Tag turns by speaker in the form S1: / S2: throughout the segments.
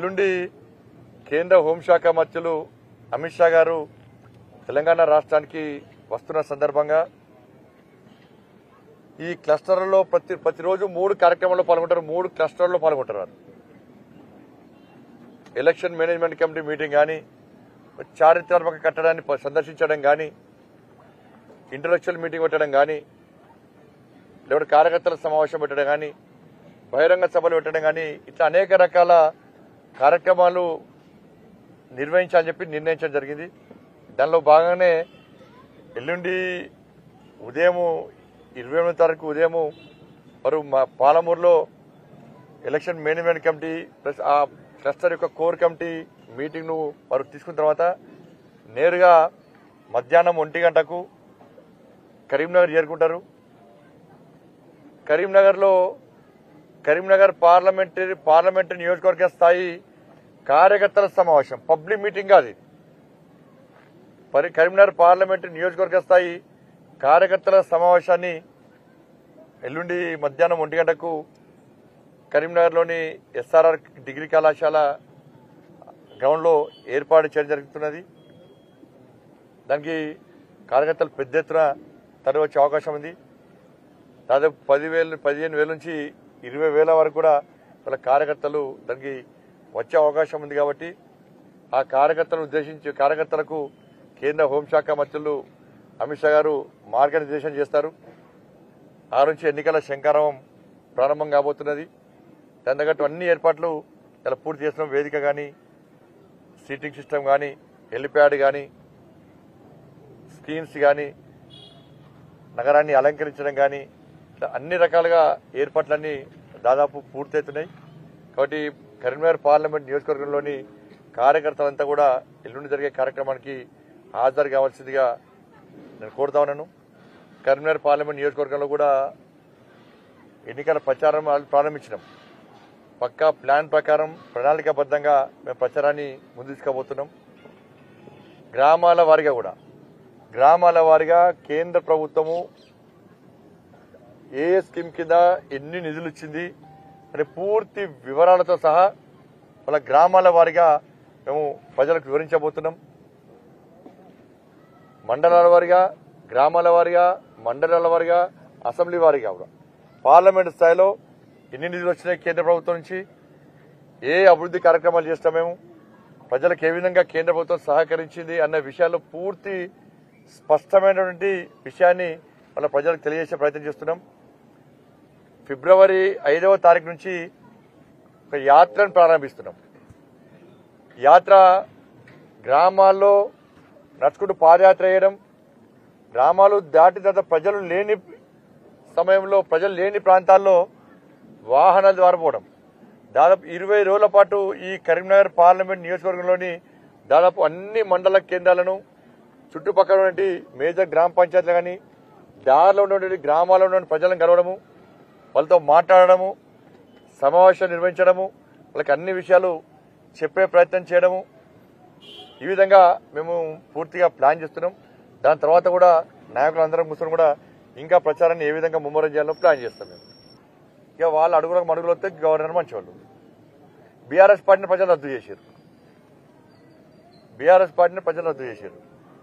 S1: ఎల్లుండి కేంద్ర హోంశాఖ మంత్రులు అమిత్ షా గారు తెలంగాణ రాష్ట్రానికి వస్తున్న సందర్భంగా ఈ క్లస్టర్లలో ప్రతిరోజు 3 కార్యక్రమాల్లో పాల్గొంటారు. 3 క్లస్టర్లలో పాల్గొంటారు. ఎలక్షన్ మేనేజ్మెంట్ కమిటీ మీటింగ్ కానీ, చారిత్రాత్మక కట్టడాన్ని సందర్శించడం కానీ, ఇంటలెక్చువల్ మీటింగ్ పెట్టడం కానీ, లేకపోతే కార్యకర్తల సమావేశం పెట్టడం కానీ, బహిరంగ సభలు పెట్టడం కానీ, ఇట్లా అనేక రకాల కార్యక్రమాలు నిర్వహించాలని చెప్పి నిర్ణయించడం జరిగింది. దానిలో భాగంగానే ఎల్లుండి ఉదయం 28వ తారీఖు ఉదయం వారు పాలమూరులో ఎలక్షన్ మేనేజ్మెంట్ కమిటీ ప్లస్ ఆ క్లస్టర్ యొక్క కోర్ కమిటీ మీటింగ్ను వారు తీసుకున్న తర్వాత నేరుగా మధ్యాహ్నం 1 గంటకు కరీంనగర్ చేరుకుంటారు. కరీంనగర్ పార్లమెంటరీ నియోజకవర్గ స్థాయి కార్యకర్తల సమావేశం, పబ్లిక్ మీటింగ్ కాదు. కరీంనగర్ పార్లమెంటరీ నియోజకవర్గ స్థాయి కార్యకర్తల సమావేశాన్ని ఎల్లుండి మధ్యాహ్నం 1 గంటకు కరీంనగర్లోని ఎస్ఆర్ఆర్ డిగ్రీ కళాశాల గ్రౌండ్లో ఏర్పాటు చేయడం జరుగుతున్నది. దానికి కార్యకర్తలు పెద్ద ఎత్తున తరలి వచ్చే అవకాశం ఉంది. దాదాపు 15,000 నుంచి 20,000 వరకు కూడా వాళ్ళ కార్యకర్తలు దానికి వచ్చే అవకాశం ఉంది. కాబట్టి ఆ కార్యకర్తలను ఉద్దేశించి కార్యకర్తలకు కేంద్ర హోంశాఖ మంత్రులు అమిత్ షా గారు మార్గనిర్దేశం చేస్తారు. ఆ నుంచి ఎన్నికల శంఖారావం ప్రారంభం కాబోతున్నది. దాని తగ్గట్టు అన్ని ఏర్పాట్లు ఇలా పూర్తి చేస్తున్నాం. వేదిక కానీ, సీటింగ్ సిస్టమ్ కానీ, హెలిప్యాడ్ కానీ, స్క్రీన్స్ కానీ, నగరాన్ని అలంకరించడం కానీ, అన్ని రకాలుగా ఏర్పాట్లన్నీ దాదాపు పూర్తవుతున్నాయి. కాబట్టి కరీంనగర్ పార్లమెంట్ నియోజకవర్గంలోని కార్యకర్తలంతా కూడా ఎల్లుండి జరిగే కార్యక్రమానికి హాజరు కావాల్సిందిగా నేను కోరుతా ఉన్నాను. కరీంనగర్ పార్లమెంట్ నియోజకవర్గంలో కూడా ఎన్నికల ప్రచారం ప్రారంభించినాం. పక్కా ప్లాన్ ప్రకారం ప్రణాళికాబద్ధంగా మేము ప్రచారాన్ని ముందు తీసుకుపోతున్నాం. గ్రామాల వారీగా కేంద్ర ప్రభుత్వము ఏ స్కీమ్ కింద ఎన్ని నిధులు ఇచ్చింది అనే పూర్తి వివరాలతో సహా వాళ్ళ గ్రామాల వారీగా మేము ప్రజలకు వివరించబోతున్నాం. మండలాల వారీగా, గ్రామాల వారీగా, మండలాల వారీగా, అసెంబ్లీ వారీగా కూడా పార్లమెంటు స్థాయిలో ఎన్ని నిధులు వచ్చినాయి కేంద్ర ప్రభుత్వం నుంచి, ఏ అభివృద్ధి కార్యక్రమాలు చేస్తాం, మేము ప్రజలకు ఏ విధంగా కేంద్ర ప్రభుత్వం సహకరించింది అన్న విషయాల్లో పూర్తి స్పష్టమైనటువంటి విషయాన్ని వాళ్ళ ప్రజలకు తెలియజేసే ప్రయత్నం చేస్తున్నాం. ఫిబ్రవరి 5వ తారీఖు నుంచి ఒక యాత్రను ప్రారంభిస్తున్నాం. యాత్ర గ్రామాల్లో నడుచుకుంటూ పాదయాత్ర చేయడం, గ్రామాలు దాటి తర్వాత ప్రజలు లేని ప్రాంతాల్లో వాహనాల ద్వారా పోవడం. దాదాపు 20 రోజుల పాటు ఈ కరీంనగర్ పార్లమెంట్ నియోజకవర్గంలోని దాదాపు అన్ని మండల కేంద్రాలను, చుట్టుపక్కల ఉన్నటువంటి మేజర్ గ్రామ పంచాయతీలు కానీ, దారిలో ఉన్నటువంటి గ్రామాల్లో ఉన్న ప్రజలను కలవడము, వాళ్ళతో మాట్లాడము, సమావేశం నిర్వహించడము, వాళ్ళకి అన్ని విషయాలు చెప్పే ప్రయత్నం చేయడము, ఈ విధంగా మేము పూర్తిగా ప్లాన్ చేస్తున్నాం. దాని తర్వాత కూడా నాయకులందరం కూర్చొని కూడా ఇంకా ప్రచారాన్ని ఏ విధంగా ముమ్మరం చేయాలో ప్లాన్ చేస్తాం. మేము ఇక వాళ్ళ అడుగులకు మడుగులు వస్తే గవర్నర్ మంచివాళ్ళు. బీఆర్ఎస్ పార్టీని ప్రజలు రద్దు చేశారు.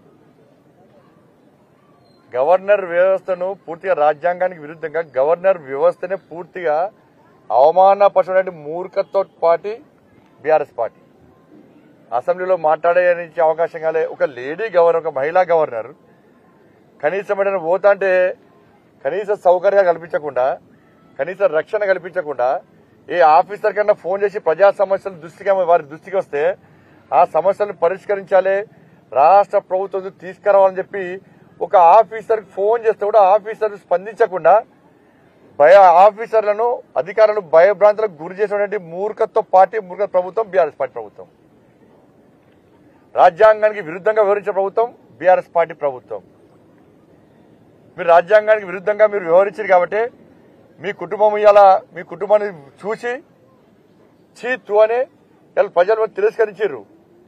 S1: గవర్నర్ వ్యవస్థను పూర్తిగా రాజ్యాంగానికి విరుద్ధంగా గవర్నర్ వ్యవస్థనే పూర్తిగా అవమానపరచడానికి మూర్ఖత్వ పార్టీ బీఆర్ఎస్ పార్టీ. అసెంబ్లీలో మాట్లాడేందుకు అవకాశం కాలే ఒక లేడీ గవర్నర్, ఒక మహిళా గవర్నర్ కనీసం ఏదైనా పోతా అంటే కనీస సౌకర్యాలు కల్పించకుండా, కనీస రక్షణ కల్పించకుండా, ఏ ఆఫీసర్ కన్నా ఫోన్ చేసి ప్రజా సమస్యలు వారి దృష్టికి వస్తే ఆ సమస్యలను పరిష్కరించాలి, రాష్ట్ర ప్రభుత్వం తీసుకురావాలని చెప్పి ఒక ఆఫీసర్ ఫోన్ చేస్తే కూడా ఆఫీసర్ స్పందించకుండా ఆఫీసర్లను, అధికారులను భయభ్రాంతులకు గురి చేసినటువంటి మూర్ఖత్వ ప్రభుత్వం బీఆర్ఎస్ పార్టీ ప్రభుత్వం. రాజ్యాంగానికి విరుద్ధంగా వ్యవహరించే ప్రభుత్వం బీఆర్ఎస్ పార్టీ ప్రభుత్వం. మీరు రాజ్యాంగానికి విరుద్ధంగా మీరు వ్యవహరించారు కాబట్టి మీ కుటుంబాన్ని చూసి చీతు అనే ప్రజలు తిరస్కరించారు.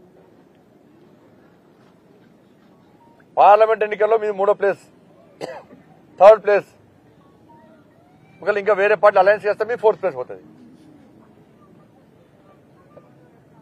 S1: పార్లమెంట్ ఎన్నికల్లో మీది 3వ ప్లేస్, 3rd ప్లేస్. ఒకవేళ ఇంకా వేరే పార్టీ అలయన్స్ చేస్తే మీ 4th ప్లేస్ పోతుంది.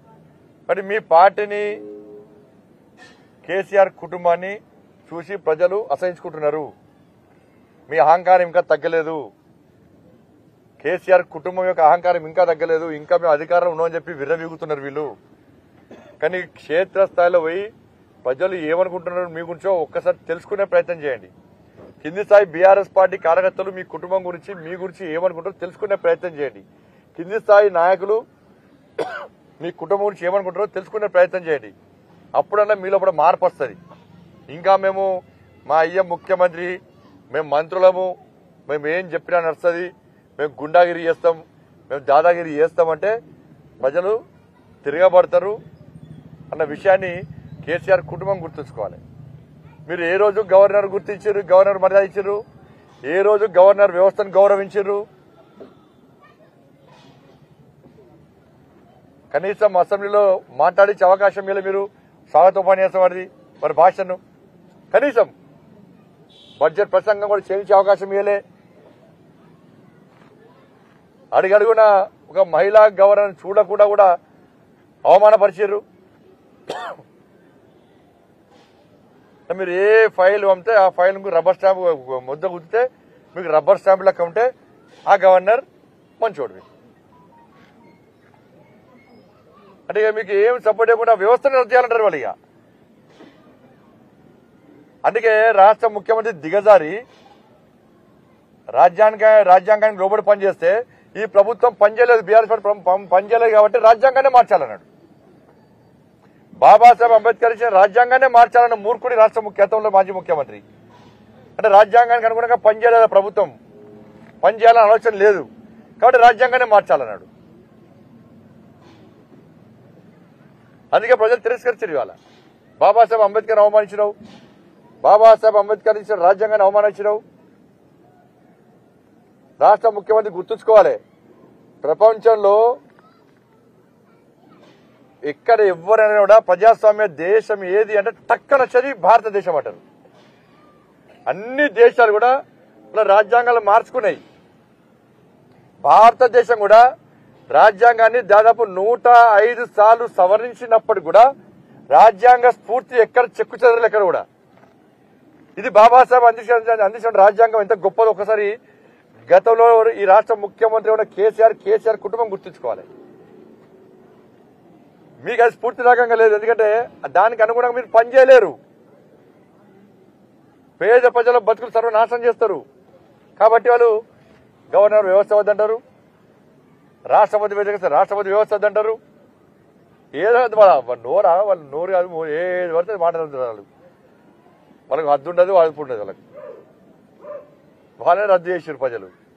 S1: మరి మీ పార్టీని కేసీఆర్ కుటుంబాన్ని చూసి ప్రజలు అసహించుకుంటున్నారు. మీ అహంకారం ఇంకా తగ్గలేదు. కేసీఆర్ కుటుంబం యొక్క అహంకారం ఇంకా తగ్గలేదు. ఇంకా మేము అధికారం ఉన్నామని చెప్పి విర్రవీగుతున్నారు వీళ్ళు. కానీ క్షేత్రస్థాయిలో పోయి ప్రజలు ఏమనుకుంటున్నారు మీ గురించో ఒక్కసారి తెలుసుకునే ప్రయత్నం చేయండి. కింది స్థాయి బీఆర్ఎస్ పార్టీ కార్యకర్తలు మీ కుటుంబం గురించి మీ గురించి ఏమనుకుంటారో తెలుసుకునే ప్రయత్నం చేయండి. కింది స్థాయి నాయకులు మీ కుటుంబం గురించి ఏమనుకుంటారో తెలుసుకునే ప్రయత్నం చేయండి. అప్పుడన్నా మీలో కూడా మార్పు వస్తుంది. ఇంకా మేము మా అయ్య ముఖ్యమంత్రి, మేము మంత్రులము, మేము ఏం చెప్పినా నడుస్తుంది, మేము గుండాగిరి చేస్తాం, మేము దాదాగిరి చేస్తామంటే ప్రజలు తిరగబడతారు అన్న విషయాన్ని కేసీఆర్ కుటుంబం గుర్తుంచుకోవాలి. మీరు ఏ రోజు గవర్నర్ గుర్తించారు, గవర్నర్ మర్యాద ఇచ్చారు, ఏ రోజు గవర్నర్ వ్యవస్థను గౌరవించారు? కనీసం అసెంబ్లీలో మాట్లాడించే అవకాశం ఇవ్వలే. మీరు స్వాగతోపన్యాసం వాడిది మరి భాషను కనీసం బడ్జెట్ ప్రసంగం కూడా చేయించే అవకాశం ఇవ్వలే. అడుగడుగున ఒక మహిళా గవర్నర్ చూడకుండా కూడా అవమానపరిచారు. మీరు ఏ ఫైల్ పంపితే ఆ ఫైల్ రబ్బర్ స్టాంప్ ముద్ద గుర్తితే మీకు రబ్బర్ స్టాంప్ లెక్క ఉంటే ఆ గవర్నర్ మంచోడు. అంటే మీకు ఏం సపోర్ట్ చేయకుండా వ్యవస్థను రద్దు చేయాలంటారు వాళ్ళు. ఇక అందుకే రాష్ట్ర ముఖ్యమంత్రి దిగజారి రాజ్యాంగానికి లోబడి పనిచేస్తే ఈ ప్రభుత్వం పనిచేయలేదు, బీఆర్ఎస్ పనిచేయలేదు కాబట్టి రాజ్యాంగాన్ని మార్చాలన్నాడు. బాబాసాహెబ్ అంబేద్కర్ ఇచ్చిన రాజ్యాంగాన్ని మార్చాలన్న మూర్ఖుడి రాష్ట్ర గతంలో మాజీ ముఖ్యమంత్రి. అంటే రాజ్యాంగానికి అనుగుణంగా పనిచేయలేదు ప్రభుత్వం, పనిచేయాలని ఆలోచన లేదు కాబట్టి రాజ్యాంగాన్ని మార్చాలన్నాడు. అందుకే ప్రజలు తిరస్కరించారు. ఇవాళ బాబాసాహెబ్ అంబేద్కర్ అవమానించినావు, బాబాసాహెబ్ అంబేద్కర్ ఇచ్చిన రాజ్యాంగాన్ని అవమానించినావు. రాష్ట్ర ముఖ్యమంత్రి గుర్తుంచుకోవాలి, ప్రపంచంలో ఎక్కడ ఎవరైనా కూడా ప్రజాస్వామ్య దేశం ఏది అంటే టక్కన వచ్చేది భారతదేశం అంటారు. అన్ని దేశాలు కూడా రాజ్యాంగాలు మార్చుకున్నాయి. భారతదేశం కూడా రాజ్యాంగాన్ని దాదాపు 105 సార్లు సవరించినప్పటికి కూడా రాజ్యాంగ స్ఫూర్తి ఎక్కడ చెక్కు చెదరలు ఎక్కడ కూడా. ఇది బాబాసాహెబ్ అందించిన రాజ్యాంగం ఎంత గొప్పదో ఒకసారి గతంలో ఈ రాష్ట్ర ముఖ్యమంత్రి ఉన్న కేసీఆర్ కుటుంబం గుర్తుంచుకోవాలి. మీకు అది స్ఫూర్తి రకంగా లేదు, ఎందుకంటే దానికి అనుగుణంగా మీరు పనిచేయలేరు. పేద ప్రజల బతుకులు సర్వనాశనం చేస్తారు. కాబట్టి వాళ్ళు గవర్నర్ వ్యవస్థ వద్దంటారు, రాష్ట్రపతి వ్యవస్థ వద్దంటారు. ఏదో వాళ్ళు నోరు కాదు, ఏది పడితే మాట్లాడుతున్నారు. వాళ్ళకి హద్దు ఉండదు, అదుపు ఉండదు. వాళ్ళకి వాళ్ళని రద్దు చేసారు ప్రజలు.